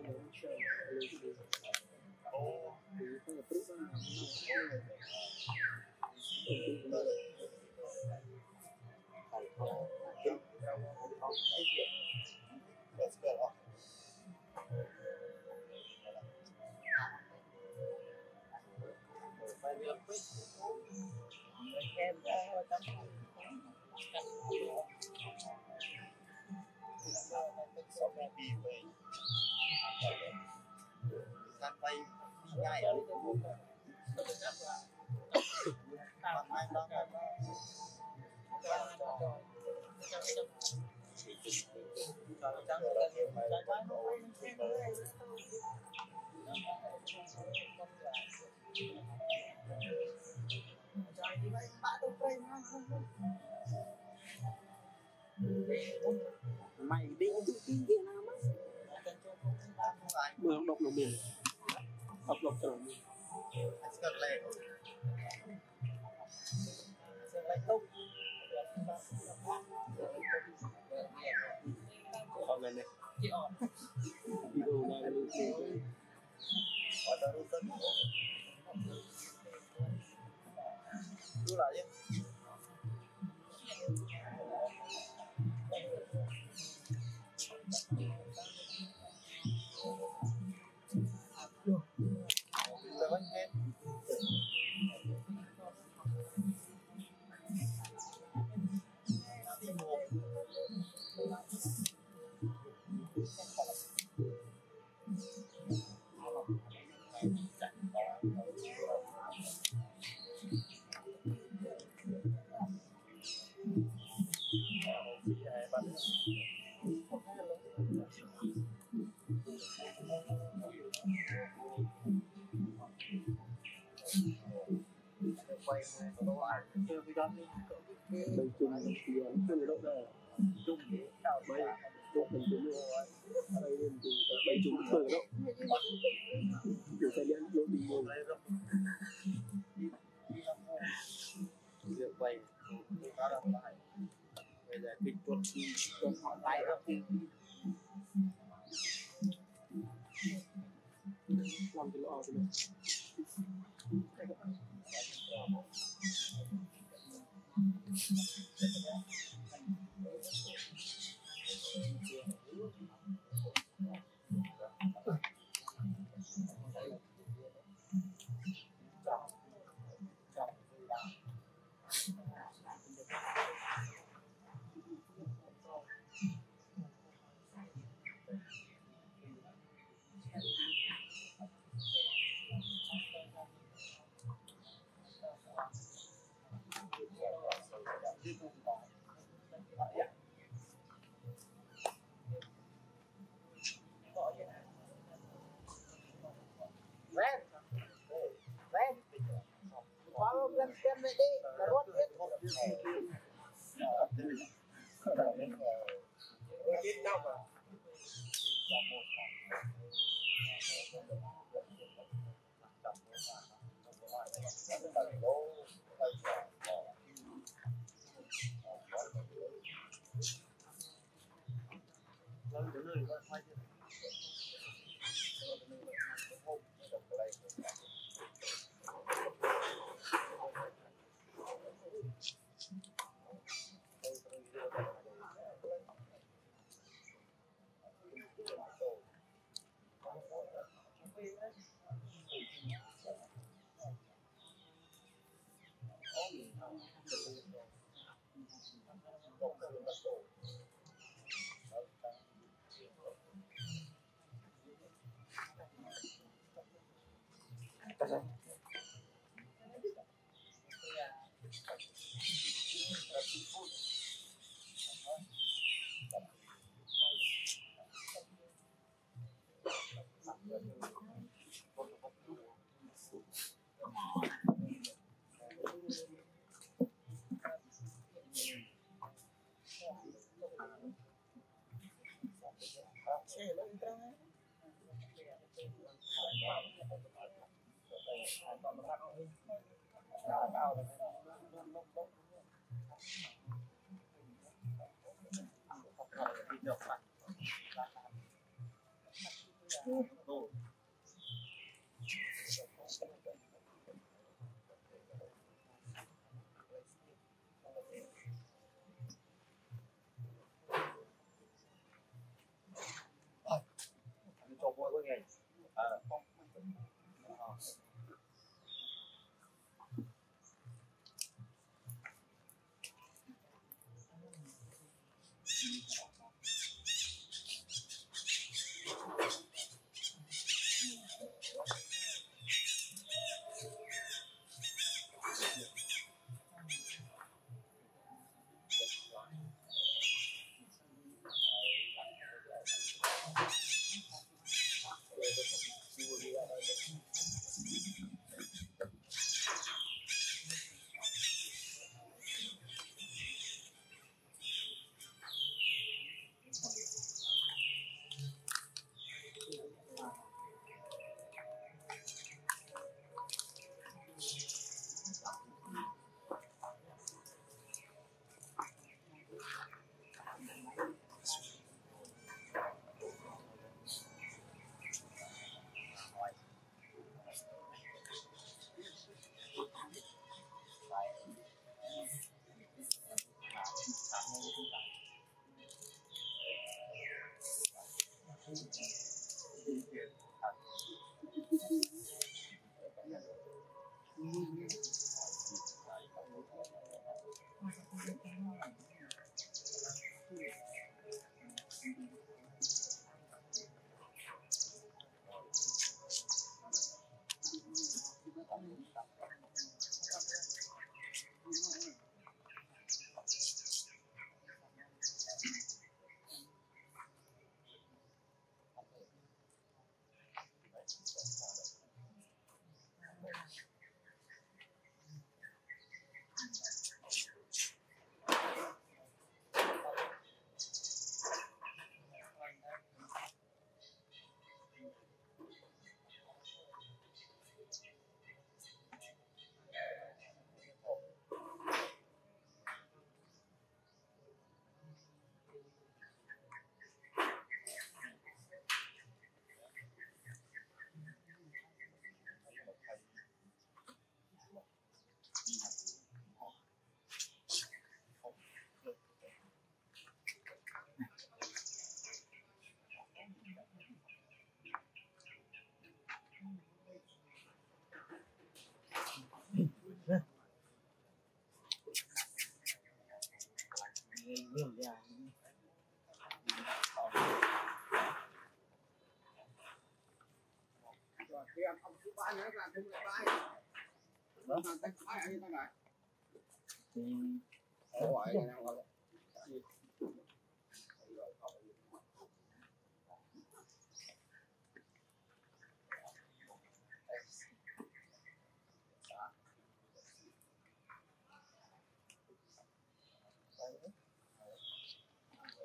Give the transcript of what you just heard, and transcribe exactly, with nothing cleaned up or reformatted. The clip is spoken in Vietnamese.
mày đi tụi kia kia nào mà mưa độc lòng miền độc độc cho lòng miền còn này này video này lưu truyền đưa lại nhé đây chung thì không được đâu đây chung bay chung mình chung đây lên thì bay chung thường đâu kiểu xe điện lối đi nhiều việc bay đó là phải bây giờ kịch tuột tuột họ tay đó làm cái lọ rồi lên xem này đi, là rót biết. Biết đâu mà. cho mỗi cái ngày nhiều nhà rồi khi ăn không thứ ba nữa là thêm lại ba vâng tay phải ở đây ta lại thì hỏi